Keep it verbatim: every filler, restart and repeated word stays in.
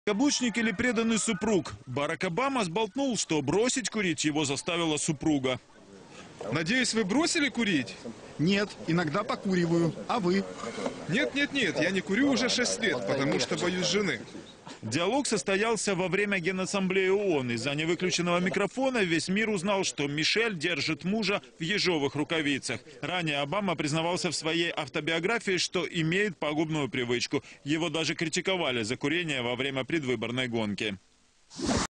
Каблучник или преданный супруг? Барак Обама сболтнул, что бросить курить его заставила супруга. Надеюсь, вы бросили курить? Нет, иногда покуриваю. А вы? Нет, нет, нет, я не курю уже шесть лет, потому что боюсь жены. Диалог состоялся во время Генассамблеи ООН. Из-за невыключенного микрофона весь мир узнал, что Мишель держит мужа в ежовых рукавицах. Ранее Обама признавался в своей автобиографии, что имеет пагубную привычку. Его даже критиковали за курение во время предвыборной гонки.